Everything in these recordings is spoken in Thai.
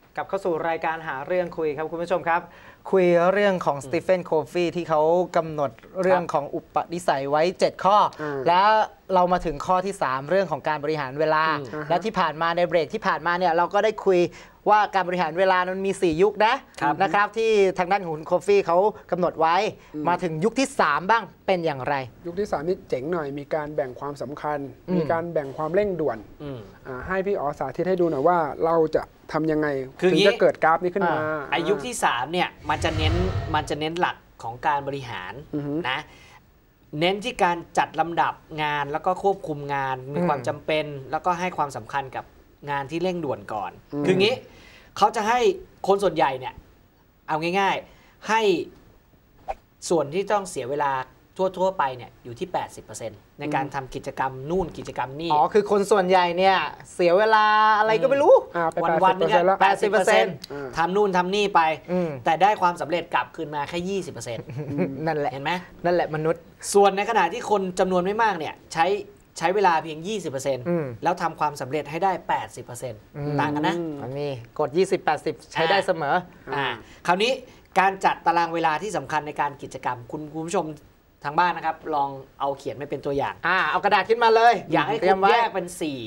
กลับเข้าสู่รายการหาเรื่องคุยครับคุณผู้ชมครับคุยเรื่องของสตีเฟนโคฟีที่เขากำหนดเรื่องของอุปนิสัยไว้7ข้อแล้วเรามาถึงข้อที่3เรื่องของการบริหารเวลาและที่ผ่านมาในเบรกที่ผ่านมาเนี่ยเราก็ได้คุยว่าการบริหารเวลามันมี4ยุคนะครับที่ทางด้านของคุณโคฟี่เขากำหนดไว้มาถึงยุคที่3บ้างเป็นอย่างไรยุคที่3นี่เจ๋งหน่อยมีการแบ่งความสำคัญมีการแบ่งความเร่งด่วนให้พี่อ๋อสาธิตให้ดูหน่อยว่าเราจะทำยังไงถึงจะเกิดกราฟนี้ขึ้นมายุคที่3เนี่ยมันจะเน้นหลักของการบริหารนะเน้นที่การจัดลำดับงานแล้วก็ควบคุมงานมีความจำเป็นแล้วก็ให้ความสำคัญกับงานที่เร่งด่วนก่อนคืองี้เขาจะให้คนส่วนใหญ่เนี่ยเอาง่ายๆให้ส่วนที่ต้องเสียเวลาทั่วไปเนี่ยอยู่ที่ 80% ในการทำกิจกรรมนู่นกิจกรรมนี่คือคนส่วนใหญ่เนี่ยเสียเวลาอะไรก็ไม่รู้วันๆนึง80%ทำนู่นทำนี่ไปแต่ได้ความสำเร็จกลับคืนมาแค่ 20% นั่นแหละเห็นไหมนั่นแหละมนุษย์ส่วนในขณะที่คนจำนวนไม่มากเนี่ยใช้เวลาเพียง 20% แล้วทำความสำเร็จให้ได้ 80% ต่างกันนะอันนี้กด 20-80 ใช้ได้เสมอคราวนี้การจัดตารางเวลาที่สำคัญในการกิจกรรมคุณผู้ชมทางบ้านนะครับลองเอาเขียนไม่เป็นตัวอย่างเอากระดาษขึ้นมาเลยอยากให้คุณแยกเป็น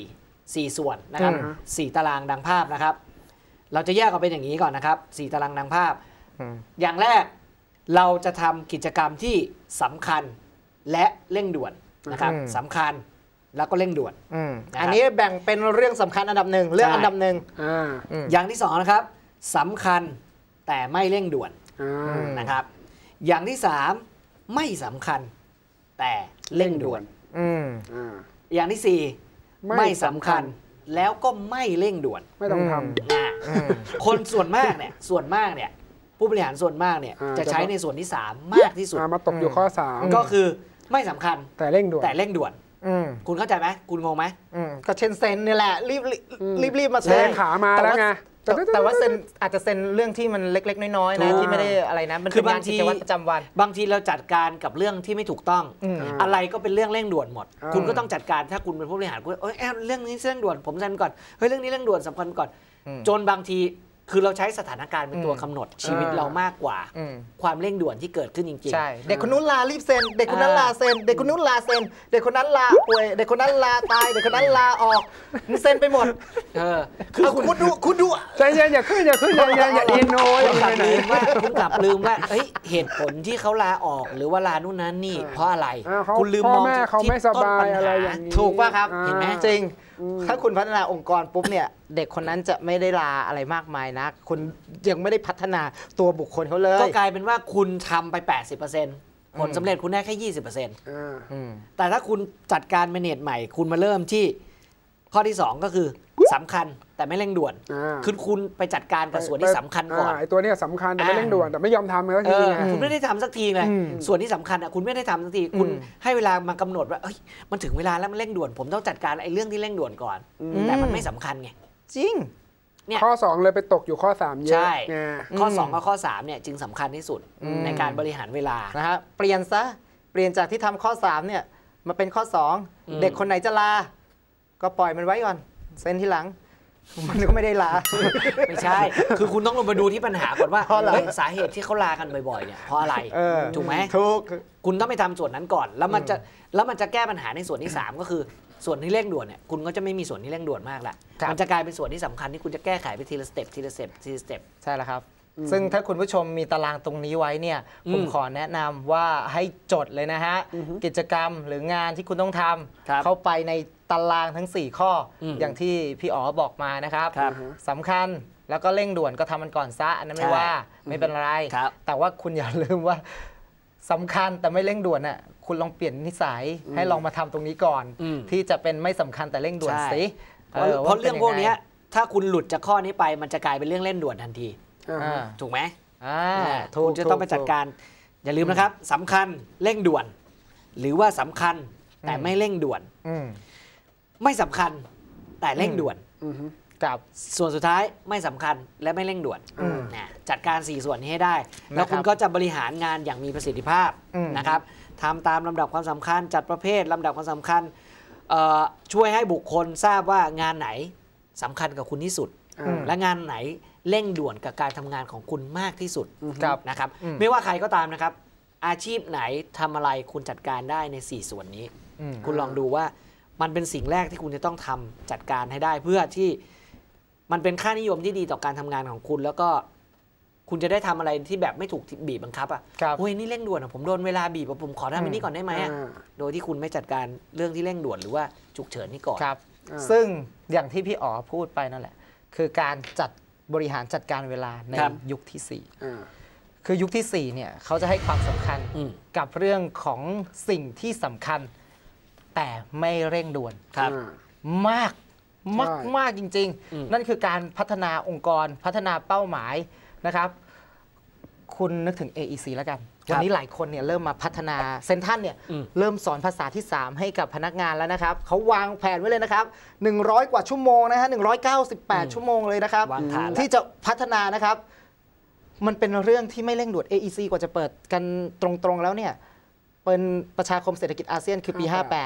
4ส่วนนะครับ4ตารางดังภาพนะครับเราจะแยกออกเป็นอย่างนี้ก่อนนะครับ4ตารางดังภาพอย่างแรกเราจะทำกิจกรรมที่สำคัญและเร่งด่วนนะครับสำคัญแล้วก็เร่งด่วนอันนี้แบ่งเป็นเรื่องสำคัญอันดับหนึ่งเรื่องอันดับหนึ่งอย่างที่2นะครับสำคัญแต่ไม่เร่งด่วนนะครับอย่างที่3ไม่สำคัญแต่เร่งด่วนอย่างที่4ไม่สำคัญแล้วก็ไม่เร่งด่วนไม่ต้องทำคนส่วนมากเนี่ยผู้บริหารส่วนมากเนี่ยจะใช้ในส่วนที่3มากที่สุดมาตกอยู่ข้อ3 ก็คือไม่สำคัญแต่เร่งด่วนคุณเข้าใจไหมคุณงงไหมก็เช่นเซ็นนี่แหละรีบมาเซ็นขามาแล้วไงแต่ว่าเซ็นอาจจะเซ็นเรื่องที่มันเล็กๆน้อยๆนะที่ไม่ได้อะไรนะมันเป็นงานกิจวัตรประจำวันบางทีเราจัดการกับเรื่องที่ไม่ถูกต้องอะไรก็เป็นเรื่องเร่งด่วนหมดคุณก็ต้องจัดการถ้าคุณเป็นผู้บริหารคุณเรื่องนี้เร่งด่วนผมเซ็นก่อนเรื่องนี้เร่งด่วนสำคัญก่อนจนบางทีคือเราใช้สถานการณ์เป็นตัวกำหนดชีวิตเรามากกว่าความเร่งด่วนที่เกิดขึ้นจริงๆใช่เด็กคนนู้นลารีบเซ็นเด็กคนนั้นลาเซ็นเด็กคนนู้นลาเซ็นเด็กคนนั้นลาป่วยเด็กคนนั้นลาตายเด็กคนนั้นลาออกมันเซ็นไปหมดคือคุณดูใจเย็นอย่าขึ้นอย่าอินโนคุณกลับลืมว่าเหตุผลที่เขาลาออกหรือว่าลานู่นนั้นนี่เพราะอะไรคุณลืมมองที่ต้นปัญหาถูกป่ะครับเห็นไหมจริงถ้าคุณพัฒนาองค์กรปุ๊บเนี่ยเด็กคนนั้นจะไม่ได้ลาอะไรมากมายนะคุณยังไม่ได้พัฒนาตัวบุคคลเขาเลยก็กลายเป็นว่าคุณทำไป 80% ผลสำเร็จคุณได้แค่ 20% แต่ถ้าคุณจัดการเมเนจใหม่คุณมาเริ่มที่ข้อที่2ก็คือสำคัญแต่ไม่เร่งด่วนคือคุณไปจัดการกับส่วนที่สำคัญก่อนไอ้ตัวนี้สำคัญแต่ไม่เร่งด่วนแต่ไม่ยอมทำเลยคุณไม่ได้ทำสักทีเลยส่วนที่สำคัญคุณไม่ได้ทำสักทีคุณให้เวลามากำหนดว่ามันถึงเวลาแล้วมันเร่งด่วนผมต้องจัดการไอ้เรื่องที่เร่งด่วนก่อนแต่มันไม่สำคัญไงจริงข้อ2เลยไปตกอยู่ข้อ3เยอะใช่ข้อ2กับข้อ3เนี่ยจึงสำคัญที่สุดในการบริหารเวลานะฮะเปลี่ยนจากที่ทำข้อ3เนี่ยมาเป็นข้อ2เด็กคนไหนจะลาก็ปล่อยมันไว้ก่อนเซ็นทีหลังมันก็ไม่ได้ลาไม่ใช่คือคุณต้องลงมาดูที่ปัญหาก่อนว่าสาเหตุที่เขาลากันบ่อยๆเนี่ยเพราะอะไรถูกไหมถูกคุณต้องไปทำส่วนนั้นก่อนแล้วมันจะแก้ปัญหาในส่วนที่3ก็คือส่วนที่เร่งด่วนเนี่ยคุณก็จะไม่มีส่วนที่เร่งด่วนมากละมันจะกลายเป็นส่วนที่สำคัญที่คุณจะแก้ไขไปทีละสเต็ปใช่แล้วครับซึ่งถ้าคุณผู้ชมมีตารางตรงนี้ไว้เนี่ยผมขอแนะนำว่าให้จดเลยนะฮะกิจกรรมหรืองานที่คุณต้องทำเข้าไปในตารางทั้ง4ข้ออย่างที่พี่อ๋อบอกมานะครับสำคัญแล้วก็เร่งด่วนก็ทำมันก่อนซะอันนั้นไม่ว่าไม่เป็นไรแต่ว่าคุณอย่าลืมว่าสำคัญแต่ไม่เร่งด่วนน่ะคุณลองเปลี่ยนนิสัยให้ลองมาทำตรงนี้ก่อนที่จะเป็นไม่สำคัญแต่เร่งด่วนสิเพราะเรื่องพวกนี้ถ้าคุณหลุดจากข้อนี้ไปมันจะกลายเป็นเรื่องเร่งด่วนทันทีถูกไหมคุณจะต้องไปจัดการอย่าลืมนะครับสำคัญเร่งด่วนหรือว่าสำคัญแต่ไม่เร่งด่วนไม่สำคัญแต่เร่งด่วนกับส่วนสุดท้ายไม่สำคัญและไม่เร่งด่วนจัดการ4ส่วนนี้ให้ได้แล้วคุณก็จะบริหารงานอย่างมีประสิทธิภาพนะครับทำตามลำดับความสำคัญจัดประเภทลำดับความสำคัญช่วยให้บุคคลทราบว่างานไหนสำคัญกับคุณที่สุดและงานไหนเร่งด่วนกับการทำงานของคุณมากที่สุดครับนะครับไม่ว่าใครก็ตามนะครับอาชีพไหนทำอะไรคุณจัดการได้ใน4ส่วนนี้คุณลองดูว่ามันเป็นสิ่งแรกที่คุณจะต้องทำจัดการให้ได้เพื่อที่มันเป็นค่านิยมที่ดีต่อการทำงานของคุณแล้วก็คุณจะได้ทำอะไรที่แบบไม่ถูกบีบบังคับโอ้ยนี่เร่งด่วนอะผมโดนเวลาบีบผมขอทำอันนี้ก่อนได้ไหมโดยที่คุณไม่จัดการเรื่องที่เร่งด่วนหรือว่าฉุกเฉินนี่ก่อนครับซึ่งอย่างที่พี่อ๋อพูดไปนั่นแหละคือการบริหารจัดการเวลาในยุคที่4คือยุคที่4เนี่ยเขาจะให้ความสำคัญกับเรื่องของสิ่งที่สำคัญแต่ไม่เร่งด่วนมากมากจริงๆนั่นคือการพัฒนาองค์กรพัฒนาเป้าหมายนะครับคุณนึกถึง AEC แล้วกันวันนี้หลายคนเนี่ยเริ่มมาพัฒนาเซนทันเนี่ยเริ่มสอนภาษาที่3ให้กับพนักงานแล้วนะครับเขาวางแผนไว้เลยนะครับ100 กว่าชั่วโมงนะฮะ198 ชั่วโมงเลยนะครับที่จะพัฒนานะครับมันเป็นเรื่องที่ไม่เร่งด่วน AEC กว่าจะเปิดกันตรงๆแล้วเนี่ยเป็นประชาคมเศรษฐกิจอาเซียนคือปี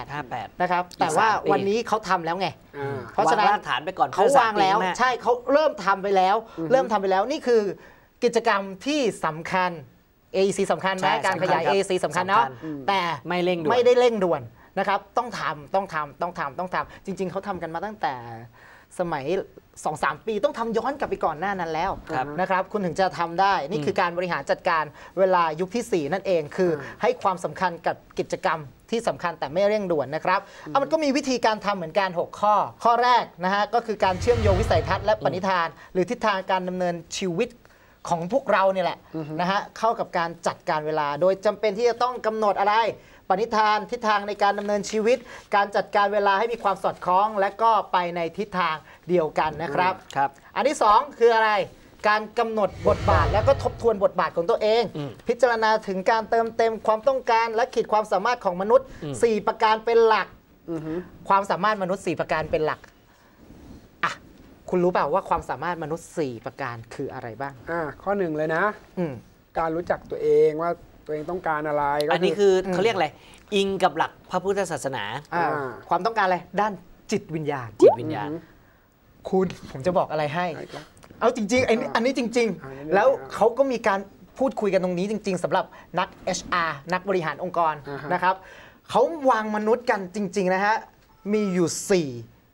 58นะครับแต่ว่าวันนี้เขาทำแล้วไงเพราะฉะนั้นฐานไปก่อนเขาวางแล้วใช่เขาเริ่มทำไปแล้วนี่คือกิจกรรมที่สำคัญ AEC สำคัญนะการขยาย AEC สำคัญเนาะแต่ไม่ได้เร่งด่วนนะครับต้องทำจริงๆเขาทำกันมาตั้งแต่สมัย 2-3 ปีต้องทำย้อนกลับไปก่อนหน้านั้นแล้วนะครับคุณถึงจะทำได้นี่คือการบริหารจัดการเวลายุคที่4นั่นเองคือให้ความสำคัญกับกิจกรรมที่สำคัญแต่ไม่เร่งด่วนนะครับมันก็มีวิธีการทำเหมือนกัน6ข้อแรกนะฮะก็คือการเชื่อมโยงวิสัยทัศน์และปณิธานหรือทิศทางการดำเนินชีวิตของพวกเราเนี่ยแหละนะฮะเข้ากับการจัดการเวลาโดยจำเป็นที่จะต้องกำหนดอะไรปณิธานทิศทางในการดำเนินชีวิตการจัดการเวลาให้มีความสอดคล้องและก็ไปในทิศทางเดียวกันนะครับอันที่2คืออะไรการกำหนดบทบาทแล้วก็ทบทวนบทบาทของตัวเองพิจารณาถึงการเติมเต็มความต้องการและขีดความสามารถของมนุษย์4ประการเป็นหลักความสามารถมนุษย์4ประการเป็นหลักคุณรู้เปล่าว่าความสามารถมนุษย์4ประการคืออะไรบ้างข้อ1เลยนะการรู้จักตัวเองว่าตัวเองต้องการอะไรอันนี้คือเขาเรียกอะไรอิงกับหลักพระพุทธศาสนาความต้องการอะไรด้านจิตวิญญาณคุณผมจะบอกอะไรให้เอาจริงๆอันนี้จริงๆแล้วเขาก็มีการพูดคุยกันตรงนี้จริงๆสำหรับนัก HR นักบริหารองค์กรนะครับเขาวางมนุษย์กันจริงๆนะฮะมีอยู่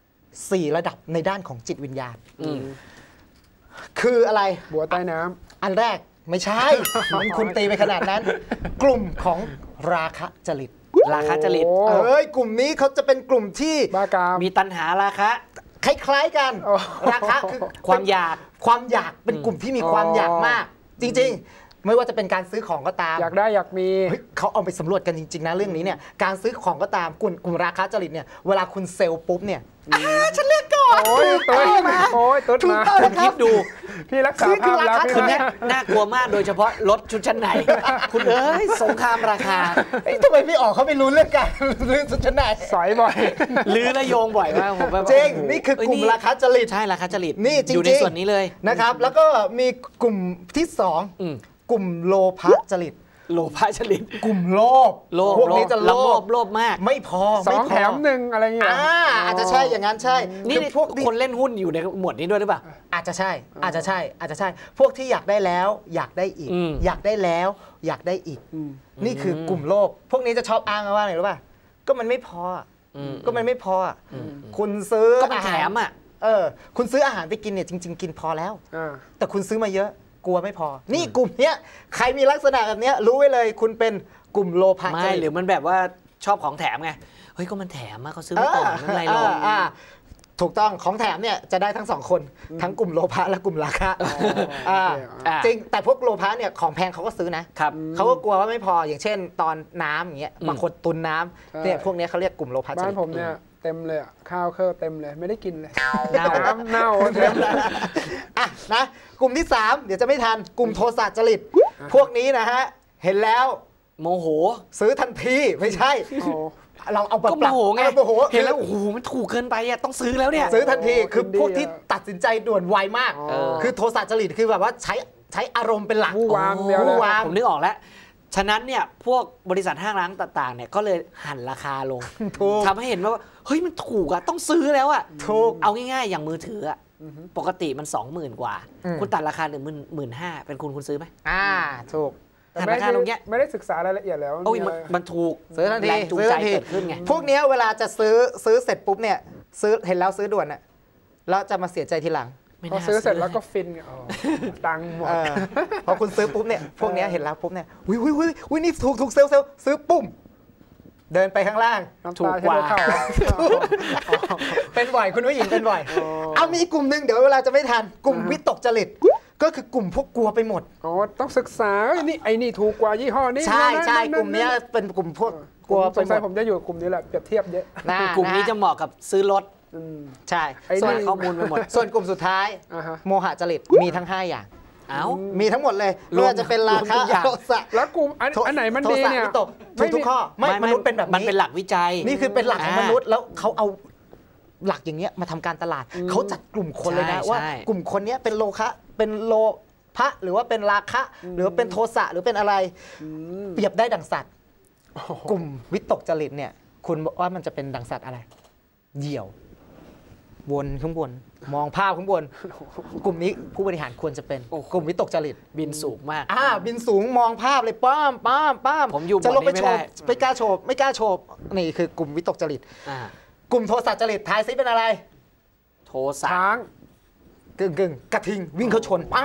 4ระดับในด้านของจิตวิญญาณคืออะไรบัวใต้น้ำอันแรกไม่ใช่คุณตีไปขนาดนั้นกลุ่มของราคะจริตกลุ่มนี้เขาจะเป็นกลุ่มที่มีตัณหาราคะคล้ายๆกันราคะคือความอยากเป็นกลุ่มที่มีความอยากมากจริงๆไม่ว่าจะเป็นการซื้อของก็ตามอยากได้อยากมีเขาเอาไปสำรวจกันจริงๆนะเรื่องนี้เนี่ยการซื้อของก็ตามกลุ่มราคะจริตเนี่ยเวลาคุณเซลล์ปุ๊บเนี่ยฉันเลือกก่อนตุ๊ดมาคุณคิดดูพี่รักษาภาพลักษณ์คือน่ากลัวมากโดยเฉพาะรถชุดชั้นในคุณสงครามราคาทำไมพี่อ๋อเขาไม่รู้เรื่องการเรื่องชุดชั้นในสอยบ่อยลื้อและโยงบ่อยมากผมจริงนี่คือกลุ่มราคะจริตใช่ราคะจริตนี่จริงอยู่ในส่วนนี้เลยนะครับแล้วก็มีกลุ่มที่2กลุ่มโลภะจริตกลุ่มโลภพวกนี้จะโลภมากไม่พอ 2 แถม 1อะไรเงี้ยอาจจะใช่อย่างนั้นใช่นี่พวกคนเล่นหุ้นอยู่ในหมวดนี้ด้วยหรือเปล่าอาจจะใช่พวกที่อยากได้แล้วอยากได้อีกอยากได้แล้วอยากได้อีกนี่คือกลุ่มโลภพวกนี้จะชอบอ้างว่าอะไรรู้ป่ะก็มันไม่พอคุณซื้ออาหารคุณซื้ออาหารไปกินเนี่ยจริงๆกินพอแล้วแต่คุณซื้อมาเยอะกลัวไม่พอนี่กลุ่มเนี้ยใครมีลักษณะแบบเนี้ยรู้ไว้เลยคุณเป็นกลุ่มโลภะไม่หรือมันแบบว่าชอบของแถมไงเฮ้ยก็มันแถมมาเขาซื้อมาก่อนไม่เป็นไรหรอกถูกต้องของแถมเนี่ยจะได้ทั้ง2คนทั้งกลุ่มโลภะและกลุ่มราคะจริงแต่พวกโลภะเนี่ยของแพงเขาก็ซื้อนะเขาก็กลัวว่าไม่พออย่างเช่นตอนน้ำอย่างเงี้ยบางคนตุนน้ำเนี่ยพวกนี้เขาเรียกกลุ่มโลภะบ้านผมเนี่ยเต็มเลยข้าวเครื่องเต็มเลยไม่ได้กินเลยน้ำเน่าเต็มนะกลุ่มที่3เดี๋ยวจะไม่ทันกลุ่มโทสะจริตพวกนี้นะฮะเห็นแล้วโมโหซื้อทันทีไม่ใช่เราเอาแบบโมโหไงเห็นแล้วโอ้โหมันถูกเกินไปอ่ะต้องซื้อแล้วเนี่ยซื้อทันทีคือพวกที่ตัดสินใจด่วนไวมากคือโทสะจริตคือแบบว่าใช้อารมณ์เป็นหลักวู่วามผมนึกออกแล้วฉะนั้นเนี่ยพวกบริษัทห้างร้านต่างๆเนี่ยก็เลยหั่นราคาลงทำให้เห็นว่าเฮ้ยมันถูกอ่ะต้องซื้อแล้วอ่ะถูกเอาง่ายๆอย่างมือถืออ่ะปกติมัน 20,000 กว่า คุณตัดราคาเหลือ15,000เป็นคุณซื้อไหมถูกแต่ราคาตรงนี้ไม่ได้ศึกษารายละเอียดแล้วมันถูกซื้อทันทีแรงจูงใจเกิดขึ้นไงพวกนี้เวลาจะซื้อเสร็จปุ๊บเนี่ยเห็นแล้วซื้อด่วนน่ะแล้วจะมาเสียใจทีหลังพอซื้อเสร็จแล้วก็ฟินตังหมดพอคุณซื้อปุ๊บเนี่ยพวกนี้เห็นแล้วปุ๊บเนี่ยวินี่ถูกเซลซื้อปุ๊มเดินไปข้างล่างถูกกว่าเป็นบ่อยคุณผู้หญิงเป็นบ่อยเอามีกลุ่มนึงเดี๋ยวเวลาจะไม่ทันกลุ่มวิตกจริตก็คือกลุ่มพวกกลัวไปหมดต้องศึกษาไอ้นี่ถูกกว่ายี่ห้อนี้ใช่กลุ่มนี้เป็นกลุ่มพวกกลัวสงสัยผมจะอยู่กลุ่มนี้แหละเปรียบเทียบเยอะกลุ่มนี้จะเหมาะกับซื้อรถใช่ส่วนข้อมูลไปหมดส่วนกลุ่มสุดท้ายโมหะจริตมีทั้ง5อย่างมีทั้งหมดเลยไม่ว่าจะเป็นราคะโทสะแล้วกลุ่มอันไหนมันดีเนี่ยตกทุกข้อไม่มนุษย์เป็นแบบนี้มันเป็นหลักวิจัยนี่คือเป็นหลักของมนุษย์แล้วเขาเอาหลักอย่างเงี้ยมาทำการตลาดเขาจัดกลุ่มคนเลยนะว่ากลุ่มคนนี้เป็นโลคะเป็นโลภะหรือว่าเป็นราคะหรือว่าเป็นโทสะหรือเป็นอะไรเปรียบได้ดังสัตว์กลุ่มวิตกจริตเนี่ยคุณว่ามันจะเป็นดังสัตว์อะไรเหยี่ยววนข้างบนมองภาพข้างบนกลุ่มนี้ผู้บริหารควรจะเป็นกลุ่มวิตกจริตบินสูงมากบินสูงมองภาพเลยป้ามผมอยู่จะลงไปโฉบไม่กล้าโฉบนี่คือกลุ่มวิตกจริตกลุ่มโทสะจริตทายซิเป็นอะไรโทสะช้างกึ่งกระทิงวิ่งเข้าชนปัง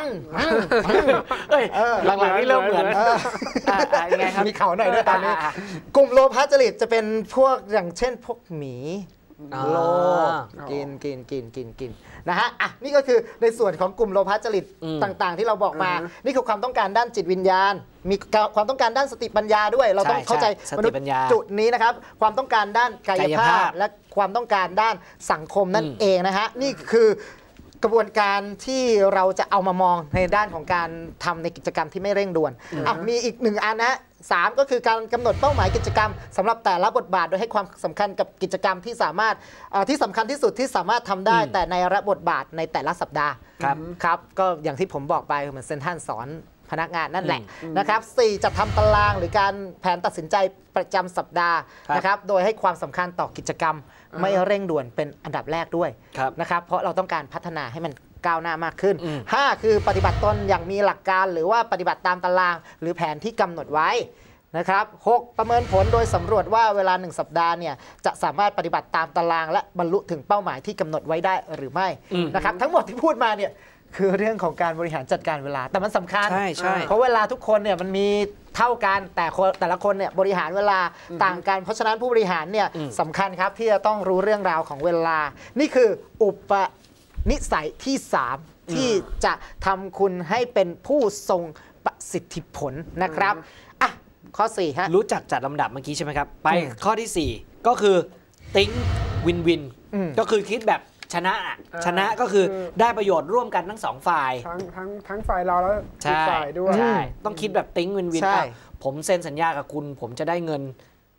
หลังๆนี่เริ่มเหมือนยังไงครับมีเข่าหน่อยด้วยตอนนี้กลุ่มโลภะจริตจะเป็นพวกอย่างเช่นพวกหมีโลกินนะฮะนี่ก็คือในส่วนของกลุ่มโลภะจริตต่างๆที่เราบอกมานี่คือความต้องการด้านจิตวิญญาณมีความต้องการด้านสติปัญญาด้วยเราต้องเข้าใจมนุษย์จุดนี้นะครับความต้องการด้านกายภาพและความต้องการด้านสังคมนั่นเองนะฮะนี่คือกระบวนการที่เราจะเอามามองในด้านของการทำในกิจกรรมที่ไม่เร่งด่วนมีอีก1อันนะ3ก็คือการกำหนดเป้าหมายกิจกรรมสำหรับแต่ละบทบาทโดยให้ความสำคัญกับกิจกรรมที่สามารถที่สำคัญที่สุดที่สามารถทำได้แต่ในระบทบาทในแต่ละสัปดาห์ครับก็อย่างที่ผมบอกไปเหมือนเซนท่านสอนพนักงานนั่นแหละนะครับ4จัดทำตารางหรือการแผนตัดสินใจประจำสัปดาห์นะครับโดยให้ความสำคัญต่อกิจกรรมไม่เร่งด่วนเป็นอันดับแรกด้วยนะครับเพราะเราต้องการพัฒนาให้มันก้าวหน้ามากขึ้น5คือปฏิบัติตนอย่างมีหลักการหรือว่าปฏิบัติตามตารางหรือแผนที่กำหนดไว้นะครับ6ประเมินผลโดยสำรวจว่าเวลา1สัปดาห์เนี่ยจะสามารถปฏิบัติตามตารางและบรรลุถึงเป้าหมายที่กำหนดไว้ได้หรือไม่นะครับทั้งหมดที่พูดมาเนี่ยคือเรื่องของการบริหารจัดการเวลาแต่มันสำคัญเพราะเวลาทุกคนเนี่ยมันมีเท่ากันแต่ละคนเนี่ยบริหารเวลาต่างกันเพราะฉะนั้นผู้บริหารเนี่ยสำคัญครับที่จะต้องรู้เรื่องราวของเวลานี่คืออุปนิสัยที่3ที่จะทำคุณให้เป็นผู้ทรงประสิทธิผลนะครับข้อ4ฮะรู้จักจัดลำดับเมื่อกี้ใช่ไหมครับไปข้อที่4ก็คือthink win win ก็คือคิดแบบชนะก็คือได้ประโยชน์ร่วมกันทั้ง2ฝ่ายทั้งฝ่ายเราแล้วอีกฝ่ายด้วยใช่ต้องคิดแบบ think win win ผมเซ็นสัญญากับคุณผมจะได้เงิน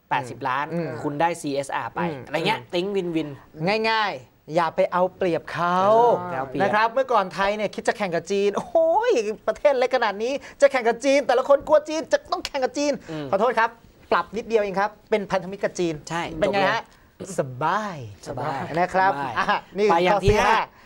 80 ล้านคุณได้ CSR ไปอะไรเงี้ย think win win ง่ายๆอย่าไปเอาเปรียบเขานะครับเมื่อก่อนไทยเนี่ยคิดจะแข่งกับจีนโอ้ยประเทศเล็กขนาดนี้จะแข่งกับจีนแต่ละคนกลัวจีนจะต้องแข่งกับจีนขอโทษครับปรับนิดเดียวเองครับเป็นพันธมิตรกับจีนใช่เป็นไงฮะสบายนะครับนี่ไปอย่างที่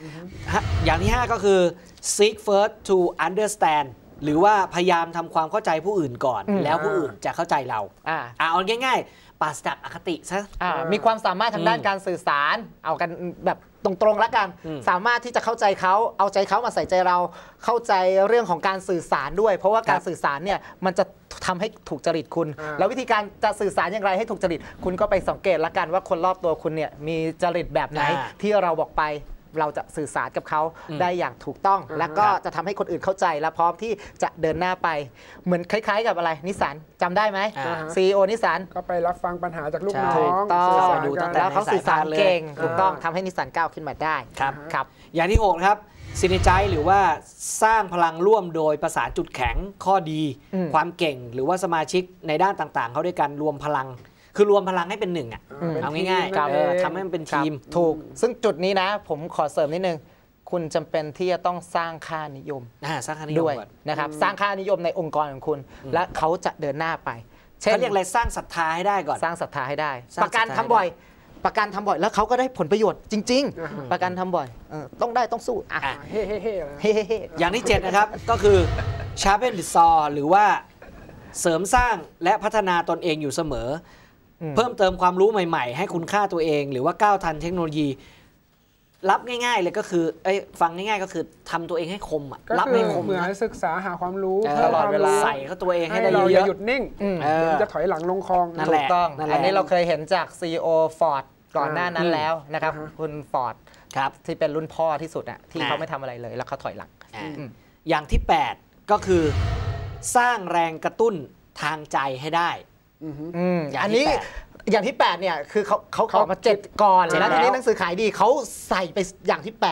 5อย่างที่5ก็คือ seek first to understand หรือว่าพยายามทำความเข้าใจผู้อื่นก่อนแล้วผู้อื่นจะเข้าใจเราเอาง่ายๆปราศจากอคติซะมีความสามารถทางด้านการสื่อสารเอากันแบบตรงๆแล้วกันสามารถที่จะเข้าใจเขาเอาใจเขามาใส่ใจเราเข้าใจเรื่องของการสื่อสารด้วยเพราะว่าการสื่อสารเนี่ยมันจะทำให้ถูกจริตคุณแล้ววิธีการจะสื่อสารอย่างไรให้ถูกจริตคุณก็ไปสังเกตละกันว่าคนรอบตัวคุณเนี่ยมีจริตแบบไหนที่เราบอกไปเราจะสื่อสารกับเขาได้อย่างถูกต้องแล้วก็จะทำให้คนอื่นเข้าใจและพร้อมที่จะเดินหน้าไปเหมือนคล้ายๆกับอะไรนิสสันจำได้ไหม CEO นิสสันก็ไปรับฟังปัญหาจากลูกน้องแล้วเขาสื่อสารเก่งถูกต้องทำให้นิสสันก้าวขึ้นมาได้ครับอย่างที่6ครับซินิใจหรือว่าสร้างพลังร่วมโดยประสานจุดแข็งข้อดีความเก่งหรือว่าสมาชิกในด้านต่างๆเขาด้วยกันรวมพลังคือรวมพลังให้เป็นหนึ่งเอาง่ายๆทำให้มันเป็นทีมถูกซึ่งจุดนี้นะผมขอเสริมนิดนึงคุณจำเป็นที่จะต้องสร้างค่านิยมสร้างค่านิยมด้วยนะครับสร้างค่านิยมในองค์กรของคุณและเขาจะเดินหน้าไปเขาเรียกอะไรสร้างศรัทธาให้ได้ก่อนสร้างศรัทธาให้ได้ประกันทำบ่อยประกันทำบ่อยแล้วเขาก็ได้ผลประโยชน์จริง ๆ ประกันทำบ่อยต้องได้ต้องสู้เฮ้เฮ้เฮ้เฮ้เฮ้อย่างที่7นะครับก็คือ sharpen the saw หรือว่าเสริมสร้างและพัฒนาตนเองอยู่เสมอเพิ่มเติมความรู้ใหม่ๆให้คุณค่าตัวเองหรือว่าก้าวทันเทคโนโลยีรับง่ายๆเลยก็คือฟังง่ายๆก็คือทำตัวเองให้คมรับให้คมเหมือนศึกษาหาความรู้ตลอดเวลาใส่เข้าตัวเองให้ได้เยอะอย่าหยุดนิ่งจะถอยหลังลงคลองถูกต้องอันนี้เราเคยเห็นจาก CEO Ford ก่อนหน้านั้นแล้วนะครับคุณฟอร์ดครับที่เป็นรุ่นพ่อที่สุดที่เขาไม่ทำอะไรเลยแล้วเขาถอยหลังอย่างที่8ก็คือสร้างแรงกระตุ้นทางใจให้ได้อันนี้อย่างที่8เนี่ยคือเขาออกมา7ก่อนแล้วทีนี้หนังสือขายดีเขาใส่ไปอย่างที่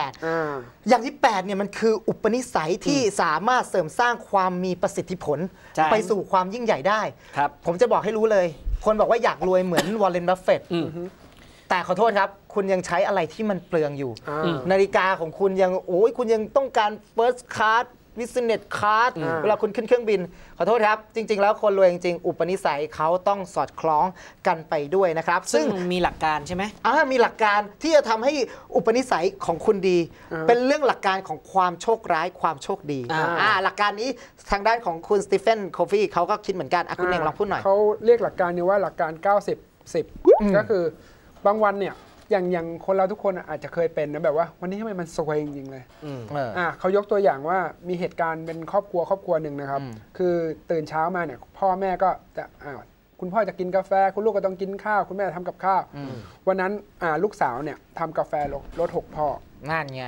8อย่างที่8เนี่ยมันคืออุปนิสัยที่สามารถเสริมสร้างความมีประสิทธิผลไปสู่ความยิ่งใหญ่ได้ผมจะบอกให้รู้เลยคนบอกว่าอยากรวยเหมือนวอร์เรน บัฟเฟตต์แต่ขอโทษครับคุณยังใช้อะไรที่มันเปลืองอยู่นาฬิกาของคุณยังคุณยังต้องการ First Class Business Class เวลาคุณขึ้นเครื่องบินขอโทษครับจริงๆแล้วคนรวยจริงๆอุปนิสัยเขาต้องสอดคล้องกันไปด้วยนะครับซึ่งมีหลักการใช่ไหมมีหลักการที่จะทำให้อุปนิสัยของคุณดีเป็นเรื่องหลักการของความโชคร้ายความโชคดีหลักการนี้ทางด้านของคุณสตีเฟนโคฟี่เขาก็คิดเหมือนกันคุณเองลองพูดหน่อยเขาเรียกหลักการนี้ว่าหลักการ90-10ก็คือบางวันเนี่ยอย่างคนเราทุกคนอาจจะเคยเป็นนะแบบว่าวันนี้ทำไมมันซวยจริงๆเลยเขายกตัวอย่างว่ามีเหตุการณ์เป็นครอบครัวหนึ่งนะครับคือตื่นเช้ามาเนี่ยพ่อแม่ก็จะคุณพ่อจะกินกาแฟคุณลูกก็ต้องกินข้าวคุณแม่ทำกับข้าววันนั้นลูกสาวเนี่ยทำกาแฟรส6พ่อนั่นไง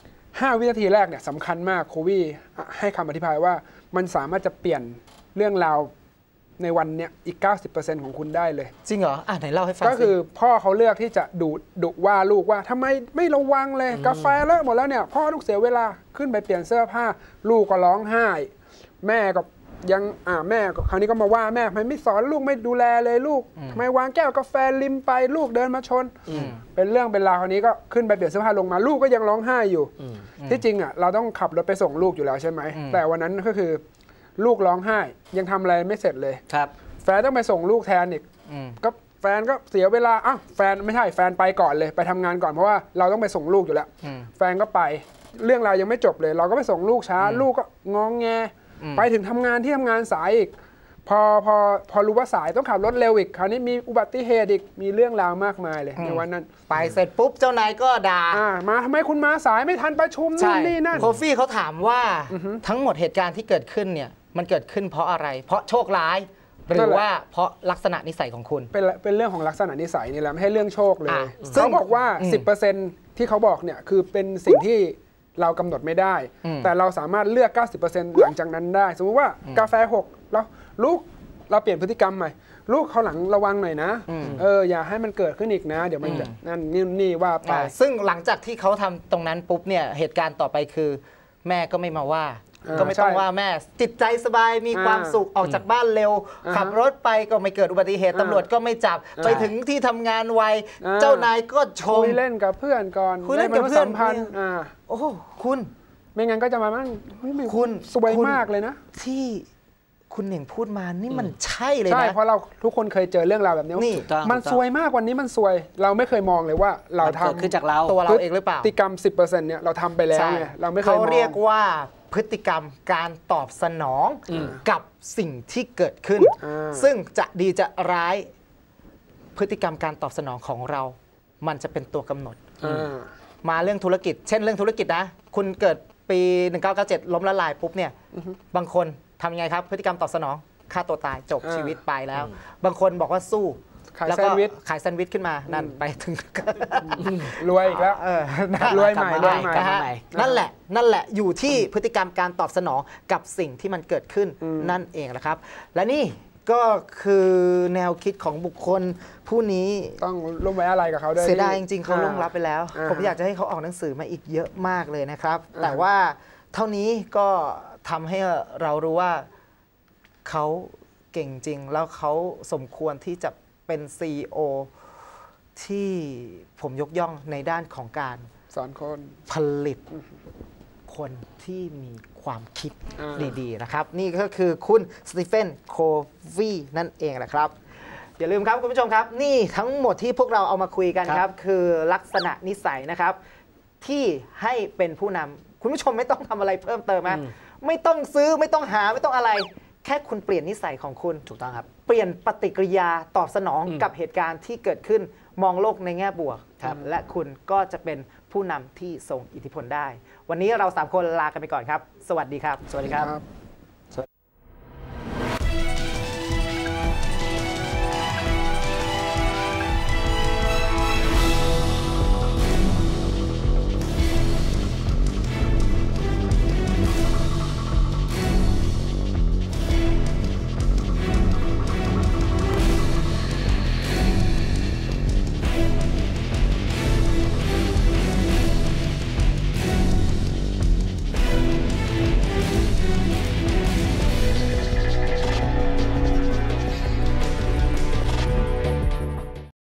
5 วินาทีแรกเนี่ยสำคัญมากโควี่ให้คำอธิบายว่ามันสามารถจะเปลี่ยนเรื่องราวในวันเนี้ยอีก 90% ของคุณได้เลยจริงเหรอไหนเล่าให้ฟังก็คือพ่อเขาเลือกที่จะดุว่าลูกว่าทำไมไม่ระวังเลยกาแฟเลอะหมดแล้วเนี่ยพ่อลูกเสียเวลาขึ้นไปเปลี่ยนเสื้อผ้าลูกก็ร้องไห้แม่ก็ยังแม่คราวนี้ก็มาว่าแม่ทำไมไม่สอนลูกไม่ดูแลเลยลูกทำไมวางแก้วกาแฟริมไปลูกเดินมาชนเป็นเรื่องเป็นราวคราวนี้ก็ขึ้นไปเปลี่ยนเสื้อผ้าลงมาลูกก็ยังร้องไห้อยู่ที่จริงเราต้องขับรถไปส่งลูกอยู่แล้วใช่ไหมแต่วันนั้นก็คือลูกร้องไห้ยังทำอะไรไม่เสร็จเลยครับแฟนต้องไปส่งลูกแทนอีกก็แฟนก็เสียเวลาแฟนไม่ใช่แฟนไปก่อนเลยไปทำงานก่อนเพราะว่าเราต้องไปส่งลูกอยู่แล้วแฟนก็ไปเรื่องราวยังไม่จบเลยเราก็ไปส่งลูกช้าลูกก็งองแงไปถึงทำงานที่ทำงานสายอีกพอรู้ว่าสายต้องขับรถเร็วอีกคราวนี้มีอุบัติเหตุอีกมีเรื่องราวมากมายเลยในวันนั้นไปเสร็จปุ๊บเจ้านายก็ด่ามาทำไมคุณมาสายไม่ทันประชุมนี่นั่นโคฟี่เขาถามว่าทั้งหมดเหตุการณ์ที่เกิดขึ้นเนี่ยมันเกิดขึ้นเพราะอะไรเพราะโชคร้ายหรือว่าเพราะลักษณะนิสัยของคุณเป็นเรื่องของลักษณะนิสัยนี่แหละไม่ให้เรื่องโชคเลยเขาบอกว่า 10% ที่เขาบอกเนี่ยคือเป็นสิ่งที่เรากำหนดไม่ได้แต่เราสามารถเลือก 90% หลังจากนั้นได้สมมติว่ากาแฟ6แล้วลูกเราเปลี่ยนพฤติกรรมใหม่ลูกเขาหลังระวังหน่อยนะอย่าให้มันเกิดขึ้นอีกนะเดี๋ยวมันจะนั่นนี่ว่าไปซึ่งหลังจากที่เขาทำตรงนั้นปุ๊บเนี่ยเหตุการณ์ต่อไปคือแม่ก็ไม่มาว่าก็ไม่ต้องว่าแม่จิตใจสบายมีความสุขออกจากบ้านเร็วขับรถไปก็ไม่เกิดอุบัติเหตุตำรวจก็ไม่จับไปถึงที่ทำงานไวเจ้านายก็ชมคุยเล่นกับเพื่อนก่อนคุยเล่นกับเพื่อนโอ้คุณไม่งั้นก็จะมาบ้างคุณสวยมากเลยนะที่คุณเหน่งพูดมานี่มันใช่เลยนะใช่เพราะเราทุกคนเคยเจอเรื่องราวแบบนี้มันซวยมากวันนี้มันซวยเราไม่เคยมองเลยว่าเราทำคือจากเราตัวเราเองหรือเปล่าพฤติกรรม 10% เนี่ยเราทำไปแล้วไงเราไม่เคยมองเขาเรียกว่าพฤติกรรมการตอบสนองกับสิ่งที่เกิดขึ้นซึ่งจะดีจะร้ายพฤติกรรมการตอบสนองของเรามันจะเป็นตัวกำหนดมาเรื่องธุรกิจเช่นเรื่องธุรกิจนะคุณเกิดปี1997ล้มละลายปุ๊บเนี่ยบางคนทำยังไงครับพฤติกรรมตอบสนองฆ่าตัวตายจบชีวิตไปแล้วบางคนบอกว่าสู้แล้วก็ขายแซนด์วิชขึ้นมานั่นไปถึงรวยอีกแล้วรวยใหม่นั่นแหละอยู่ที่พฤติกรรมการตอบสนองกับสิ่งที่มันเกิดขึ้นนั่นเองนะครับและนี่ก็คือแนวคิดของบุคคลผู้นี้ต้องร่วมไว้อะไรกับเขาด้วยเสียดายจริงๆเขาล่วงลับไปแล้วผมอยากจะให้เขาออกหนังสือมาอีกเยอะมากเลยนะครับแต่ว่าเท่านี้ก็ทำให้เรารู้ว่าเขาเก่งจริงแล้วเขาสมควรที่จะเป็น CEO ที่ผมยกย่องในด้านของการสอนคนผลิตคนที่มีความคิดดีๆนะครับนี่ก็คือคุณสตีเฟนโควีนั่นเองแหละครับอย่าลืมครับคุณผู้ชมครับนี่ทั้งหมดที่พวกเราเอามาคุยกันครับคือลักษณะนิสัยนะครับที่ให้เป็นผู้นำคุณผู้ชมไม่ต้องทำอะไรเพิ่มเติมนะไม่ต้องซื้อไม่ต้องหาไม่ต้องอะไรแค่คุณเปลี่ยนนิสัยของคุณถูกต้องครับเปลี่ยนปฏิกิริยาตอบสนองกับเหตุการณ์ที่เกิดขึ้นมองโลกในแง่บวกและคุณก็จะเป็นผู้นำที่ทรงอิทธิพลได้วันนี้เรา3คนลากันไปก่อนครับสวัสดีครับสวัสดีครับ